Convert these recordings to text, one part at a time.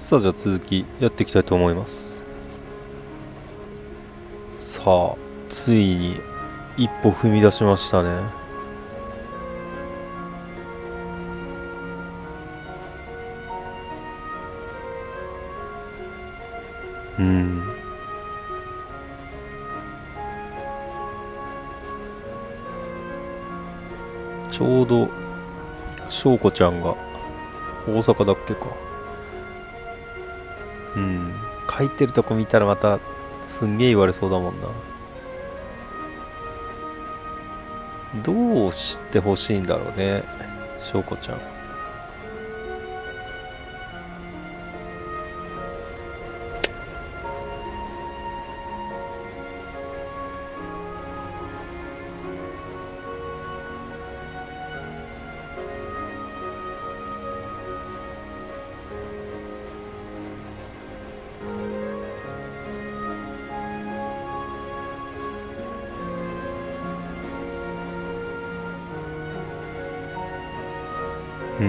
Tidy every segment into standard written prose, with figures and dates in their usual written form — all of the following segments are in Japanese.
さあ、じゃあ続きやっていきたいと思います。さあ、ついに一歩踏み出しましたね。ちょうど翔子ちゃんが大阪だっけか。書いてるとこ見たらまたすんげえ言われそうだもんな。どうしてほしいんだろうね、翔子ちゃん。うん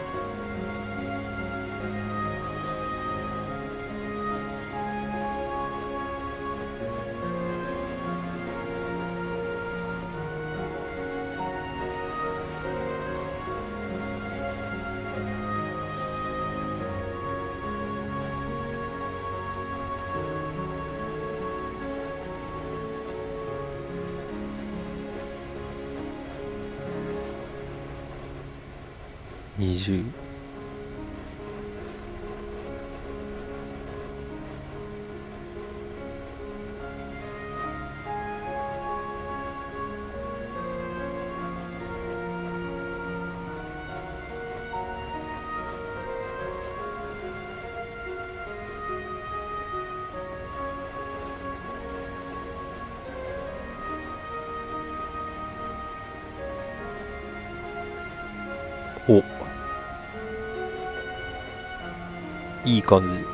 。20。お、いい感じ。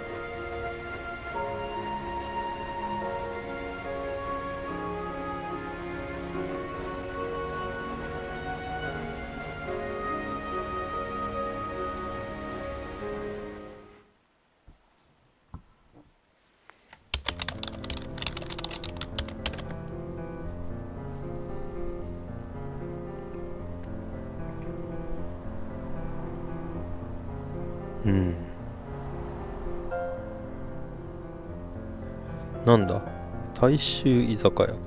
うん。なんだ、大衆居酒屋。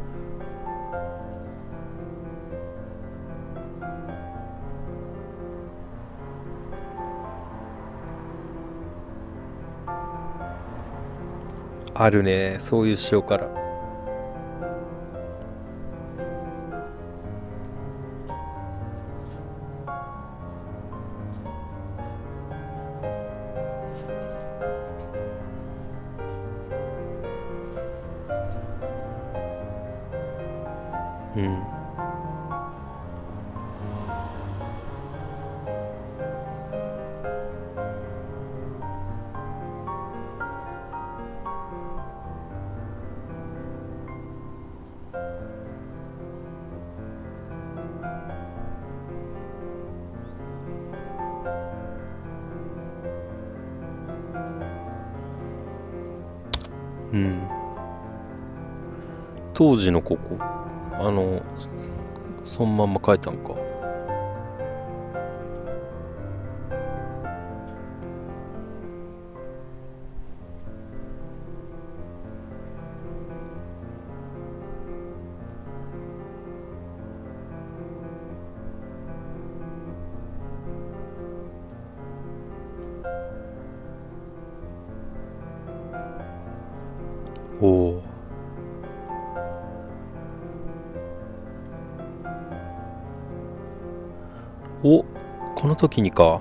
あるね、そういう塩辛。うん。うん。当時のここ、そのまんま書いたんか。おお。お、この時にか。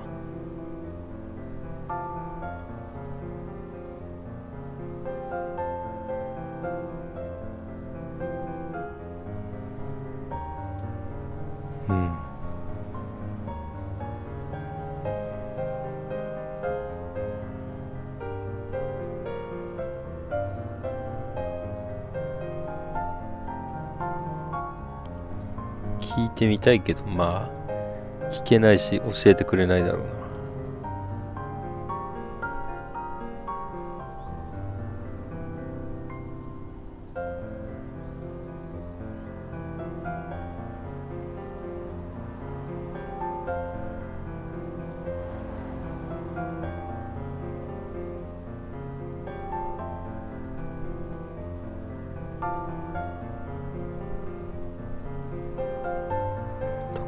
うん。聞いてみたいけど、まあ聞けないし教えてくれないだろうな。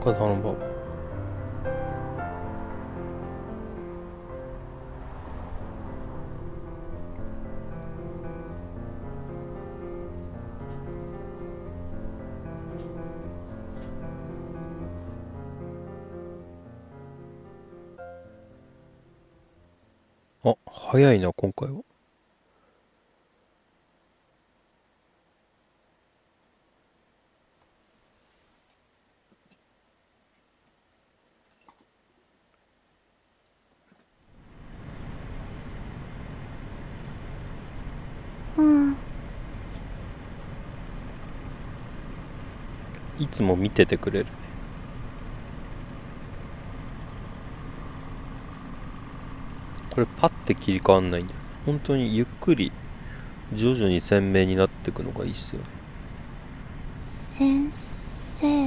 高田の馬場。あ、早いな、今回は。いつも見ててくれるね。これパッて切り替わんないんだよね。本当にゆっくり徐々に鮮明になっていくのがいいっすよね。 先生。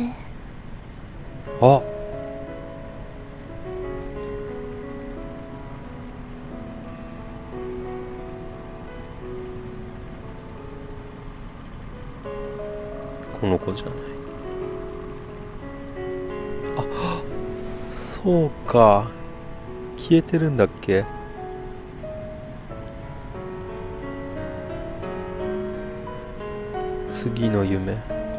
あ、この子じゃない。あ、そうか。消えてるんだっけ。次の夢。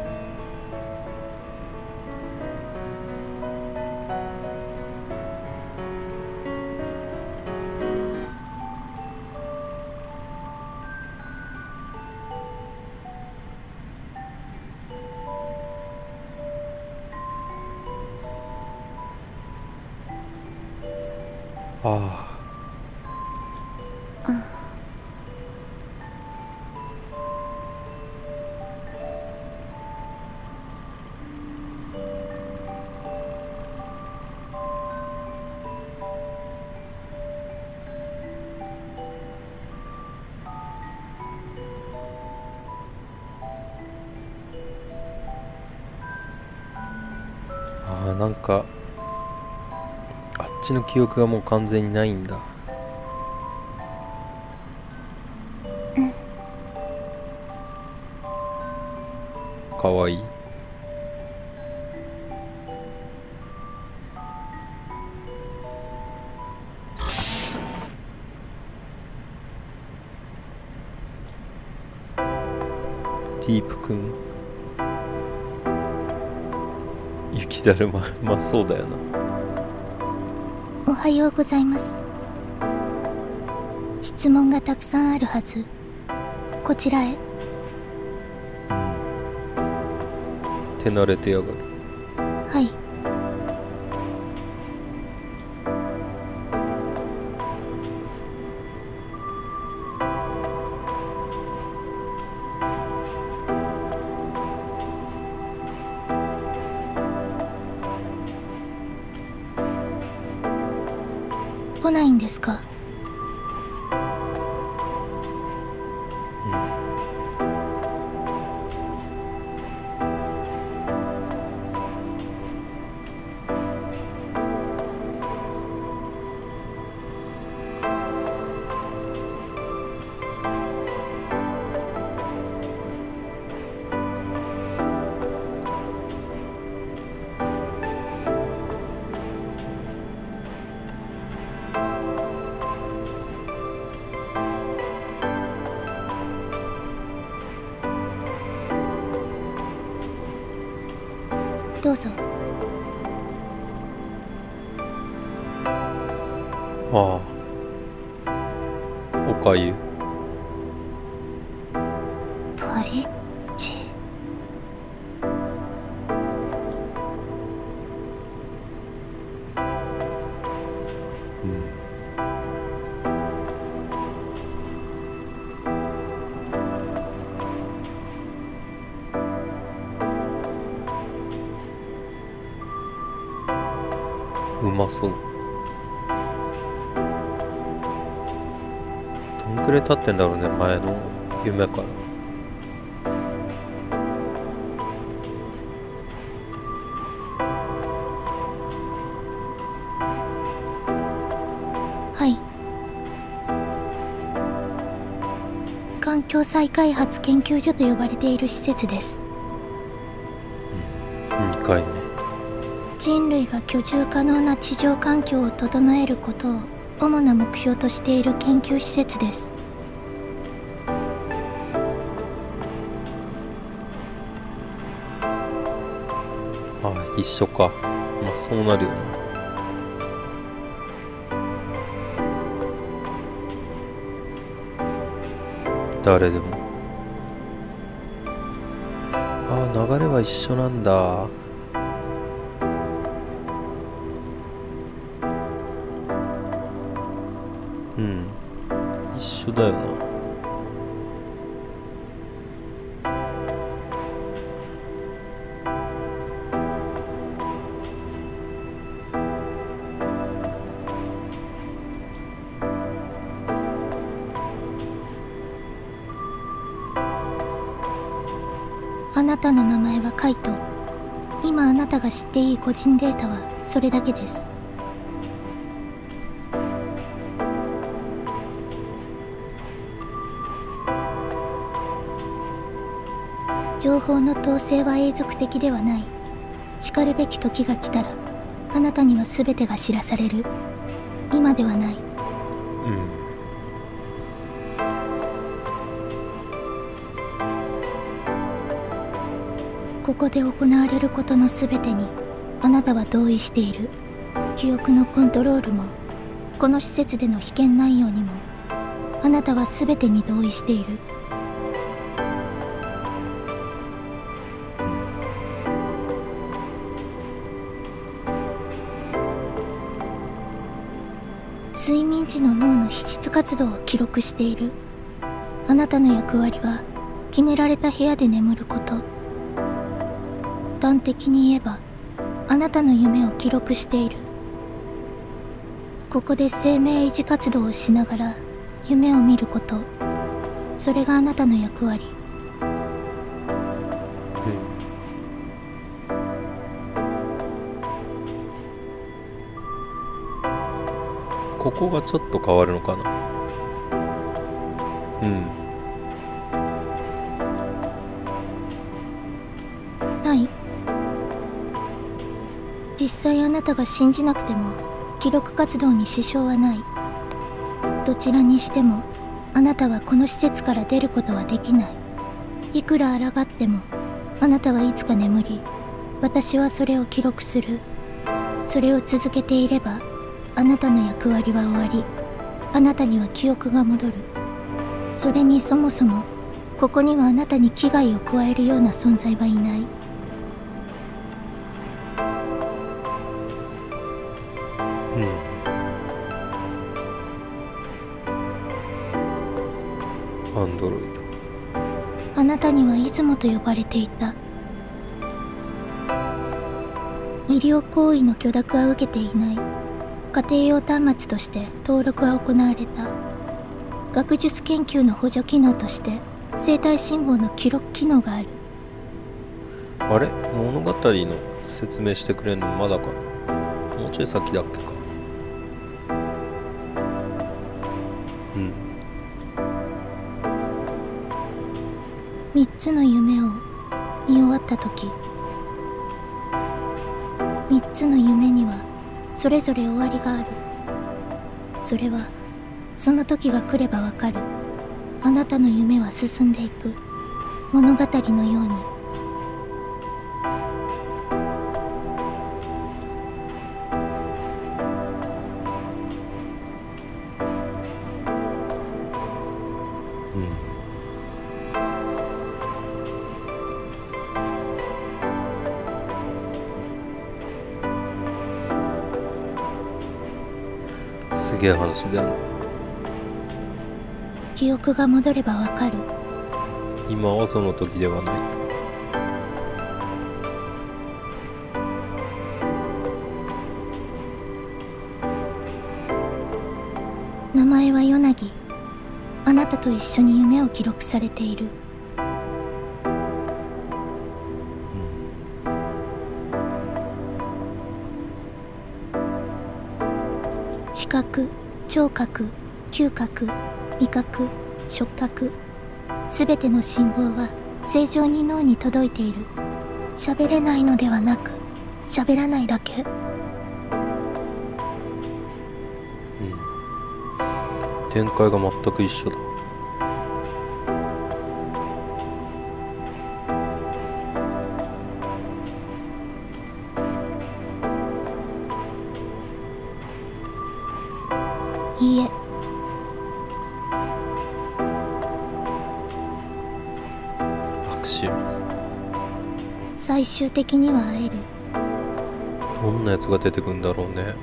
ああ、なんかあっちの記憶がもう完全にないんだ。かわいい。ディープくん、雪だるま、まあそうだよな。 おはようございます。質問がたくさんあるはず。こちらへ。 手慣れてやがる。 はい。来ないんですか？どうぞ。 ああ、おかゆ。 ポリッチ。 うまそう。どんくらい経ってんだろうね、前の夢から。 はい。環境再開発研究所と呼ばれている施設です。 2回目。 人類が居住可能な地上環境を整えることを主な目標としている研究施設です。 ああ、一緒か。まあそうなるよな。誰でも。ああ、流れは一緒なんだ。うん、一緒だよな。 あなたの名前はカイト。今あなたが知っていい個人データはそれだけです。情報の統制は永続的ではない。しかるべき時が来たらあなたには全てが知らされる。今ではない。ここで行われることの全てにあなたは同意している。記憶のコントロールもこの施設での被験内容にもあなたは全てに同意している。睡眠時の脳の皮質活動を記録している。あなたの役割は決められた部屋で眠ること。端的に言えばあなたの夢を記録している。ここで生命維持活動をしながら夢を見ること、それがあなたの役割。 ここがちょっと変わるのかな。 はい。実際あなたが信じなくても記録活動に支障はない。どちらにしてもあなたはこの施設から出ることはできない。いくら抗ってもあなたはいつか眠り、私はそれを記録する。それを続けていればあなたの役割は終わり、あなたには記憶が戻る。それにそもそもここにはあなたに危害を加えるような存在はいない。 アンドロイド。 あなたには出雲と呼ばれていた。医療行為の許諾は受けていない。家庭用端末として登録は行われた。学術研究の補助機能として生体信号の記録機能がある。 あれ、物語の説明してくれるのまだかな。もうちょい先だっけか。 3つの夢を見終わった時、3つの夢にはそれぞれ終わりがある。それはその時が来ればわかる。あなたの夢は進んでいく。物語のように。 すげえ話だよな。 記憶が戻ればわかる。 今はその時ではない。 名前はヨナギ。あなたと一緒に夢を記録されている。視覚、聴覚、嗅覚、味覚、触覚、すべての信号は正常に脳に届いている。喋れないのではなく、 喋らないだけ。 展開が全く一緒だ。 いいえ。 悪趣味。 最終的には会える。 どんなやつが出てくんだろうね。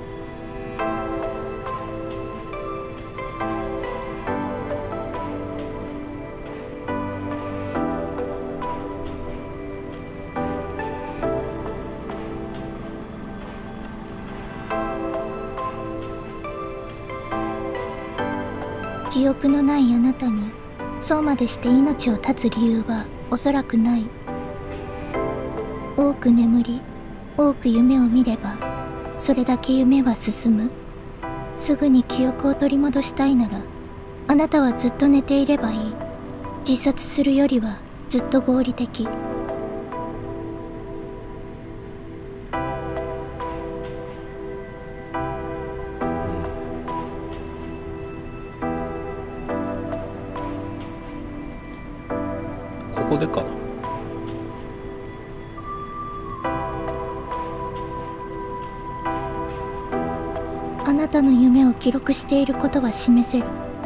記憶のないあなたにそうまでして命を絶つ理由はおそらくない。多く眠り、多く夢を見ればそれだけ夢は進む。すぐに記憶を取り戻したいならあなたはずっと寝ていればいい。自殺するよりはずっと合理的。 ここでかな。 あなたの夢を記録していることは示せる。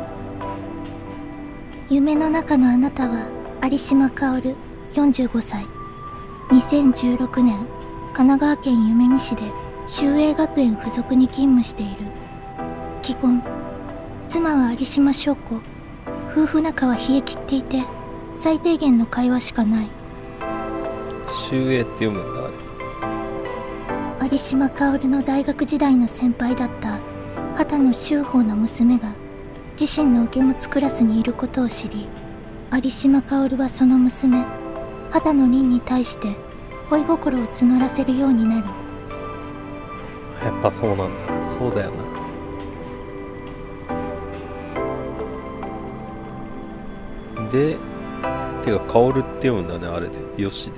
夢の中のあなたは有島薫45歳。2016年神奈川県夢見市で秀英学園附属に勤務している。既婚。妻は有島翔子。夫婦仲は冷え切っていて最低限の会話しかない。 秀英って読むんだあれ。 有島薫の大学時代の先輩だった畑野秀峰の娘が自身の受け持つクラスにいることを知り、有島薫はその娘畑野凛に対して恋心を募らせるようになる。 やっぱそうなんだ。そうだよな。でてか薫って読むんだねあれで。よしで。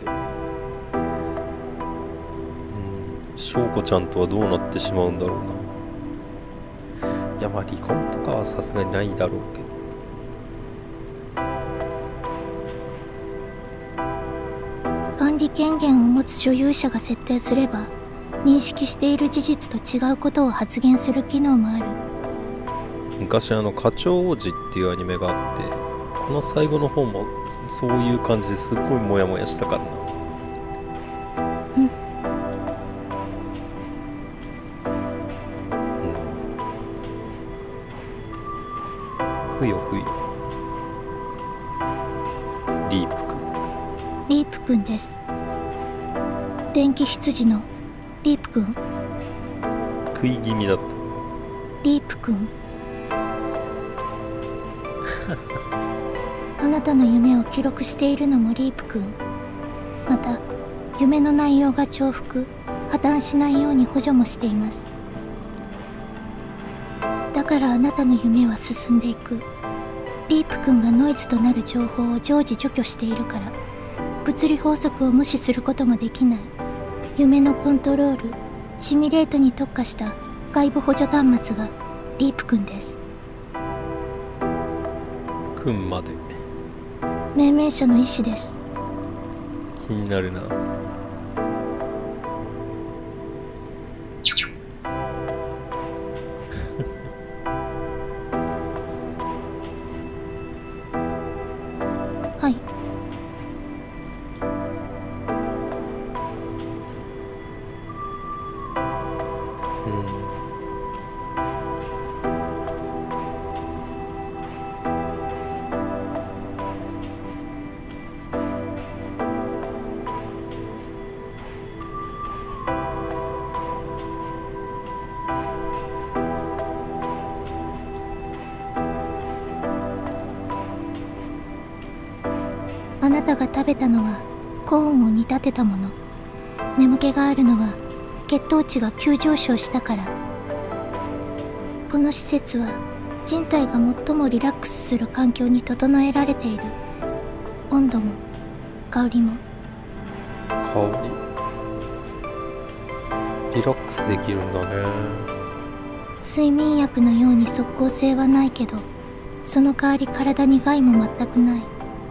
翔子ちゃんとはどうなってしまうんだろうな。いやまあ離婚とかはさすがにないだろうけど。 管理権限を持つ所有者が設定すれば認識している事実と違うことを発言する機能もある。 昔課長王子っていうアニメがあって、最後の方もそういう感じですっごいモヤモヤしたからな。ふよふよ。リープくん。 リープくんです。電気羊のリープくん。 食い気味だった。 リープくん。あなたの夢を記録しているのもリープくん。また夢の内容が重複破綻しないように補助もしています。だからあなたの夢は進んでいく。リープくんがノイズとなる情報を常時除去しているから物理法則を無視することもできない。夢のコントロールシミュレートに特化した外部補助端末がリープくんです。 くんまで命名者の意思です。 気になるな。 はい。あなたが食べたのはコーンを煮立てたもの。眠気があるのは血糖値が急上昇したから。この施設は人体が最もリラックスする環境に整えられている。温度も香りも。 香り。 ックスできるんだね。 睡眠薬のように即効性はないけど、その代わり体に害も全くない。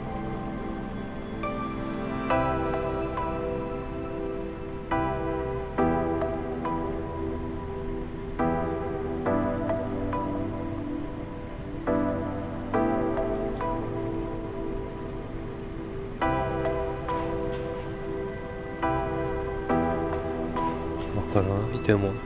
わからないでもない。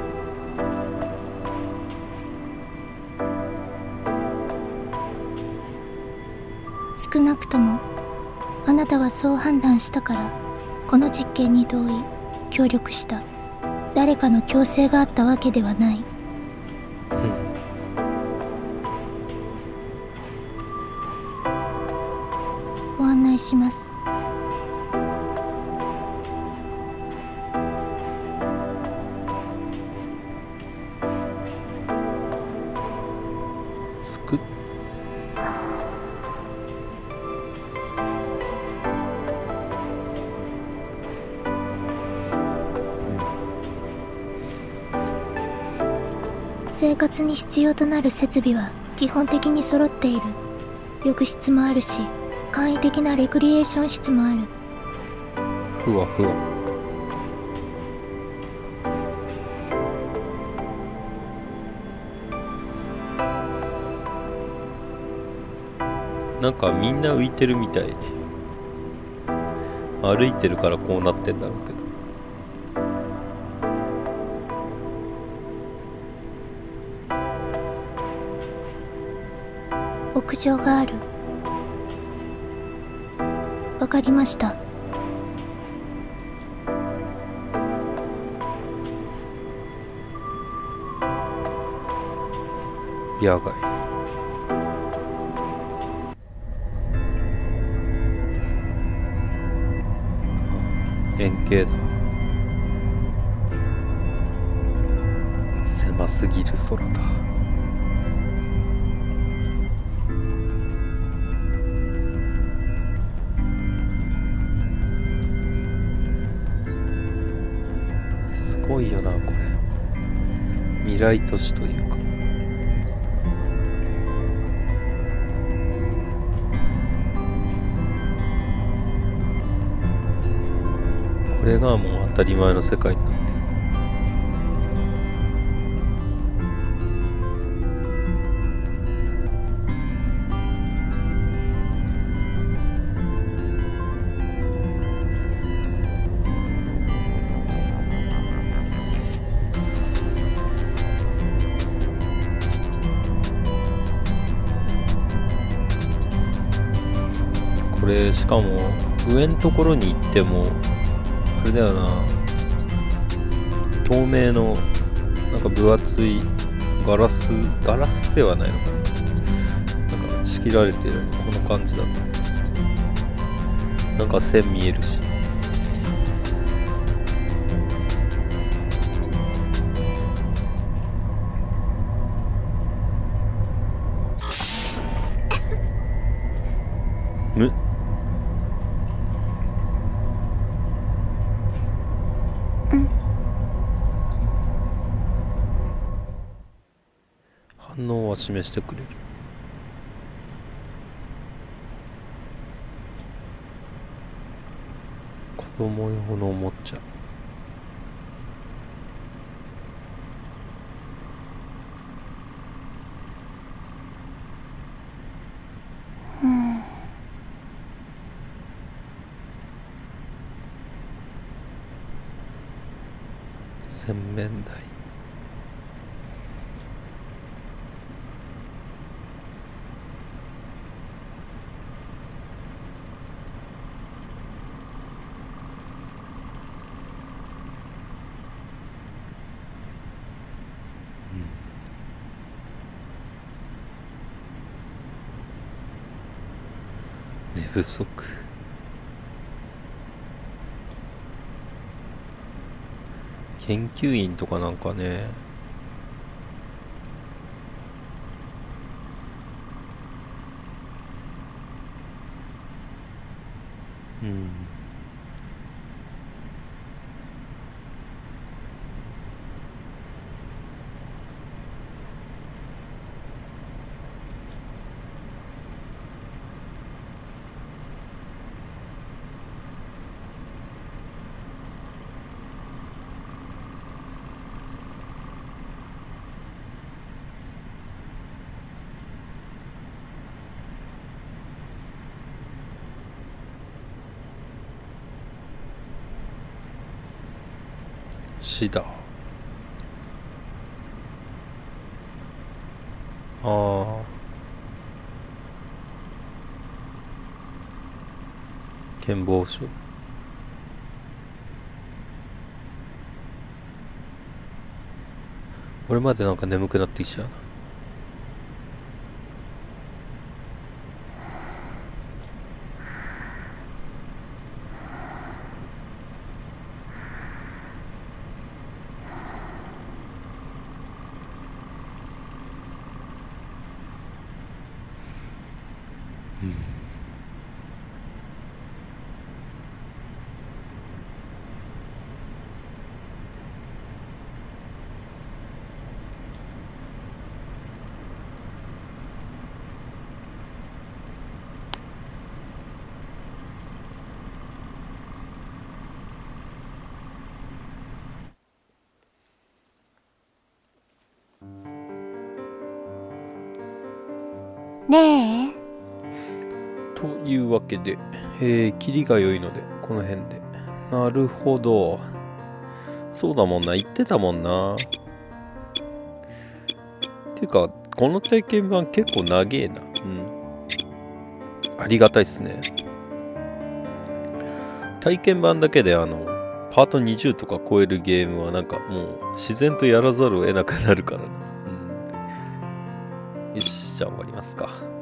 少なくともあなたはそう判断したからこの実験に同意協力した。誰かの強制があったわけではない。ご案内します。 すく生活に必要となる設備は基本的に揃っている。浴室もあるし、簡易的なレクリエーション室もある。 ふわふわ。なんかみんな浮いてるみたい。歩いてるからこうなってんだろうけど。 屋上がある。わかりました。 野外。円形だ。狭すぎる空だ。すごいよなこれ。未来都市というか。これがもう当たり前の世界になってる。これしかも上のところに行ってもあれだよな、透明のなんか分厚いガラスではないのかな、なんか仕切られてるこの感じだとなんか線見えるし。む反応は示してくれる。子供用のおもちゃ。洗面台。寝不足。研究員とかなんかね。 シダ。ああ。健忘症。俺までなんか眠くなってきちゃうな。 ねえ。 というわけで、キリが良いので、この辺で。なるほど。そうだもんな、言ってたもんな。てか、この体験版結構長えな。うん。ありがたいっすね。体験版だけでパート20とか超えるゲームはなんかもう自然とやらざるを得なくなるからな。うん。よし、じゃあ終わりますか。